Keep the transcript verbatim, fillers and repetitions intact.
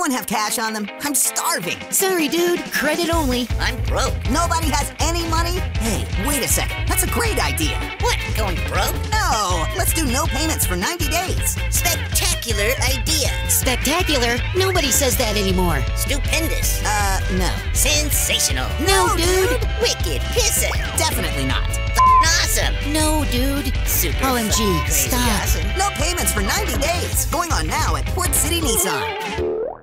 anyone have cash on them? I'm starving. Sorry, dude. Credit only. I'm broke. Nobody has any money? Hey, wait a second. That's a great idea. What, going broke? No, let's do no payments for ninety days. Spectacular idea. Spectacular? Nobody says that anymore. Stupendous. Uh, no. Sensational. No, dude. Wicked pisser. Definitely not. Awesome. No, dude. Super O M G, fucking crazy stop. awesome. No payments for ninety days. Going on now at Port City Nissan.